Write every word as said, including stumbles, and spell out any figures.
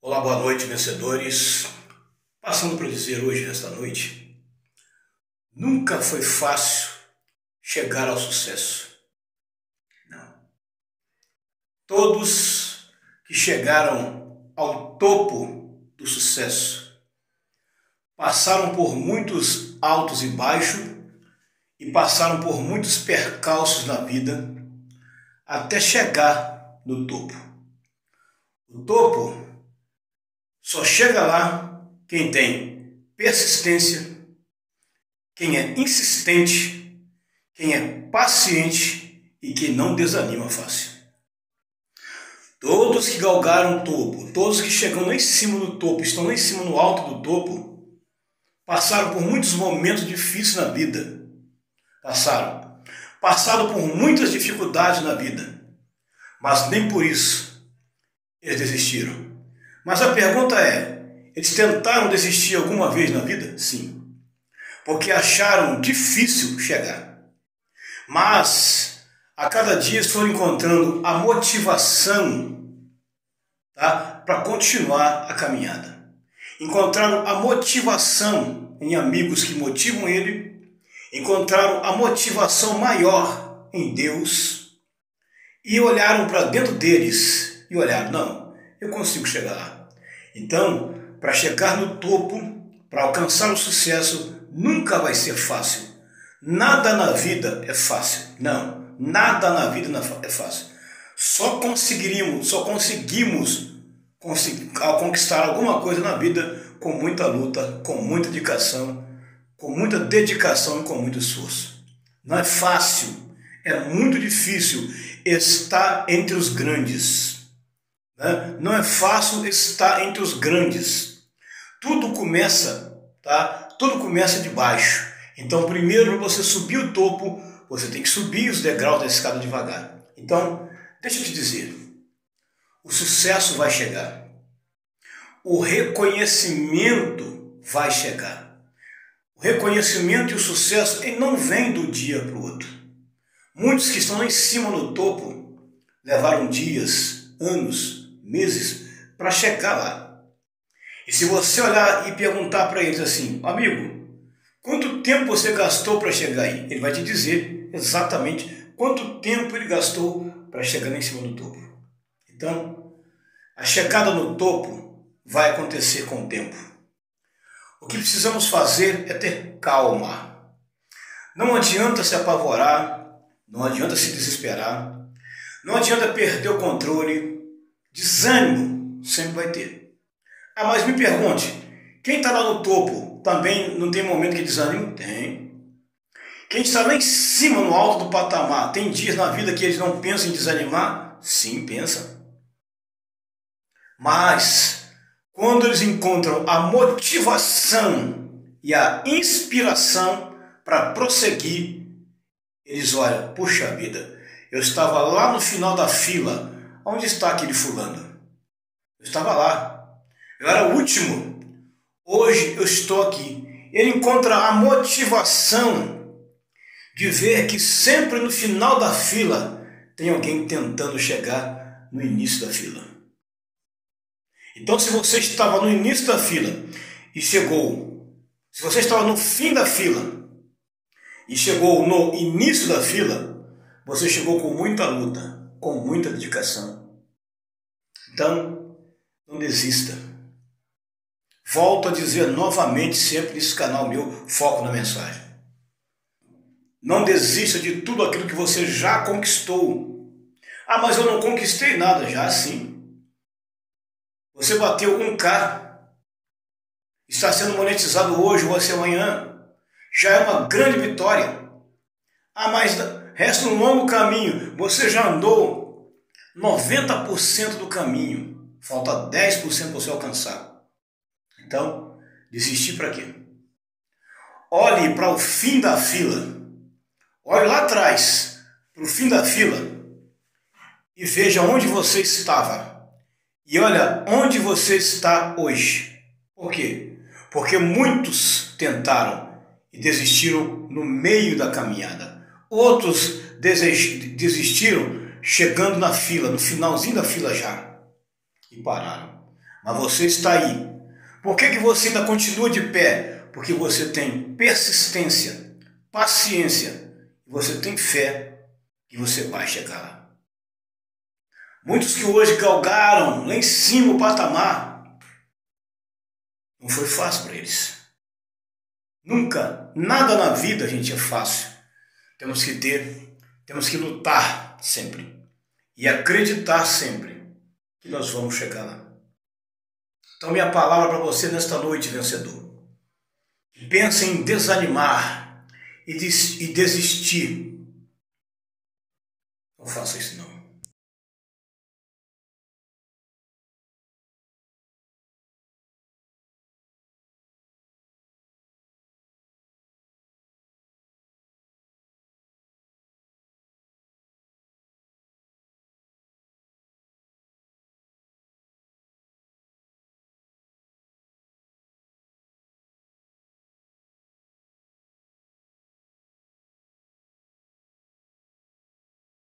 Olá, boa noite, vencedores. Passando para dizer hoje, nesta noite, nunca foi fácil chegar ao sucesso. Não. Todos que chegaram ao topo do sucesso passaram por muitos altos e baixos e passaram por muitos percalços na vida até chegar no topo. O topo só chega lá quem tem persistência, quem é insistente, quem é paciente e quem não desanima fácil. Todos que galgaram o topo, todos que chegam lá em cima do topo, estão lá em cima no alto do topo, passaram por muitos momentos difíceis na vida. Passaram. Passaram por muitas dificuldades na vida. Mas nem por isso eles desistiram. Mas a pergunta é, eles tentaram desistir alguma vez na vida? Sim. Porque acharam difícil chegar. Mas a cada dia eles foram encontrando a motivação, tá, para continuar a caminhada. Encontraram a motivação em amigos que motivam ele, encontraram a motivação maior em Deus e olharam para dentro deles e olharam, não, eu consigo chegar lá. Então, para chegar no topo, para alcançar o sucesso, nunca vai ser fácil. Nada na vida é fácil. Não, nada na vida é fácil. Só conseguiríamos, só conseguimos conquistar alguma coisa na vida com muita luta, com muita dedicação, com muita dedicação e com muito esforço. Não é fácil, é muito difícil estar entre os grandes. Né? Não é fácil estar entre os grandes. Tudo começa, tá? Tudo começa de baixo. Então, primeiro, para você subir o topo, você tem que subir os degraus da escada devagar. Então, deixa eu te dizer, o sucesso vai chegar. O reconhecimento vai chegar. O reconhecimento e o sucesso ele não vem do dia para o outro. Muitos que estão lá em cima no topo levaram dias, anos, meses para chegar lá. E se você olhar e perguntar para eles assim, amigo, quanto tempo você gastou para chegar aí? Ele vai te dizer exatamente quanto tempo ele gastou para chegar lá em cima do topo. Então, a chegada no topo vai acontecer com o tempo. O que precisamos fazer é ter calma. Não adianta se apavorar, não adianta se desesperar, não adianta perder o controle. Desânimo sempre vai ter. Ah, mas me pergunte, quem está lá no topo também não tem momento que desanima? Tem. Quem está lá em cima, no alto do patamar, tem dias na vida que eles não pensam em desanimar? Sim, pensa. Mas, quando eles encontram a motivação e a inspiração para prosseguir, eles olham, puxa vida, eu estava lá no final da fila. Onde está aquele fulano? Eu estava lá. Eu era o último. Hoje eu estou aqui. Ele encontra a motivação de ver que sempre no final da fila tem alguém tentando chegar no início da fila. Então, se você estava no início da fila e chegou, se você estava no fim da fila e chegou no início da fila, você chegou com muita luta, com muita dedicação. Então, não desista. Volto a dizer novamente, sempre nesse canal meu, foco na mensagem. Não desista de tudo aquilo que você já conquistou. Ah, mas eu não conquistei nada. Já sim. Você bateu um K. Está sendo monetizado hoje ou amanhã. Já é uma grande vitória. Ah, mas resta um longo caminho. Você já andou noventa por cento do caminho. Falta dez por cento para você alcançar. Então, desistir para quê? Olhe para o fim da fila. Olhe lá atrás, para o fim da fila, e veja onde você estava. E olha onde você está hoje. Por quê? Porque muitos tentaram e desistiram no meio da caminhada. Outros desistiram chegando na fila, no finalzinho da fila já, e pararam. Mas você está aí. Por que que você ainda continua de pé? Porque você tem persistência, paciência, você tem fé que você vai chegar lá. Muitos que hoje galgaram lá em cima o patamar, não foi fácil para eles. Nunca, nada na vida, gente, é fácil. Temos que ter, temos que lutar sempre e acreditar sempre que nós vamos chegar lá. Então, minha palavra para você nesta noite, vencedor. Pensa em desanimar e desistir. Não faça isso, não.